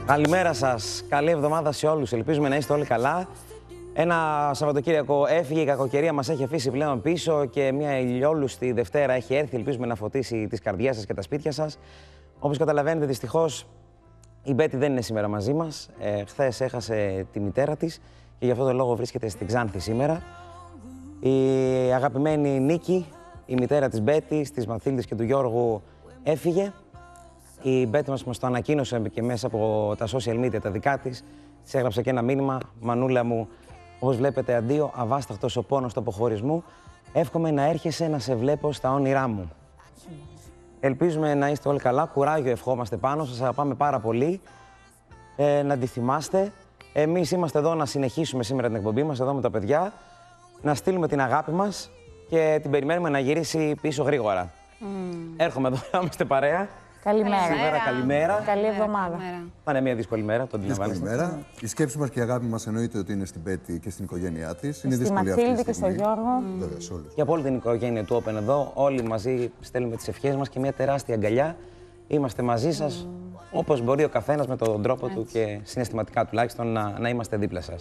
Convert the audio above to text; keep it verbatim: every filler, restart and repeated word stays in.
Καλημέρα σας. Καλή εβδομάδα σε όλους. Ελπίζουμε να είστε όλοι καλά. Ένα Σαββατοκύριακο έφυγε, η κακοκαιρία μας έχει αφήσει πλέον πίσω και μια ηλιόλουστη Δευτέρα έχει έρθει. Ελπίζουμε να φωτίσει τις καρδιές σας και τα σπίτια σας. Όπως καταλαβαίνετε, δυστυχώς η Μπέτη δεν είναι σήμερα μαζί μας. Ε, χθες έχασε τη μητέρα της και γι' αυτό το λόγο βρίσκεται στην Ξάνθη σήμερα. Η αγαπημένη Νίκη, η μητέρα της Μπέτης, της Μαθίλδης και του Γιώργου, έφυγε. Η Μπέτη μας μας το ανακοίνωσε και μέσα από τα social media τα δικά της. Της έγραψε και ένα μήνυμα: «Μανούλα μου, όπως βλέπετε, αντίο, αβάσταχτος ο πόνος του αποχωρισμού. Εύχομαι να έρχεσαι να σε βλέπω στα όνειρά μου». Ελπίζουμε να είστε όλοι καλά. Κουράγιο ευχόμαστε πάνω σας. Σας αγαπάμε πάρα πολύ. Ε, να τη θυμάστε. Εμείς είμαστε εδώ να συνεχίσουμε σήμερα την εκπομπή μας, εδώ με τα παιδιά. Να στείλουμε την αγάπη μας και την περιμένουμε να γυρίσει πίσω γρήγορα. Mm. Έρχομαι εδώ να είμαστε παρέα. Καλημέρα. Σήμερα, καλημέρα. Καλή εβδομάδα. Θα είναι μια δύσκολη μέρα, το Δύσκολη μέρα. Η σκέψη μας και η αγάπη μας εννοείται ότι είναι στην Μπέτη και στην οικογένειά της. Είναι στη δύσκολη αυτή η Μαθίλδη και στιγμή. στον Γιώργο. Mm. Βέβαια, σε όλους. Και από όλη την οικογένεια του Open εδώ, όλοι μαζί στέλνουμε τις ευχές μας και μια τεράστια αγκαλιά. Είμαστε μαζί σας, mm. όπως μπορεί ο καθένας με τον τρόπο Έτσι. του και συναισθηματικά τουλάχιστον να, να είμαστε δίπλα σας.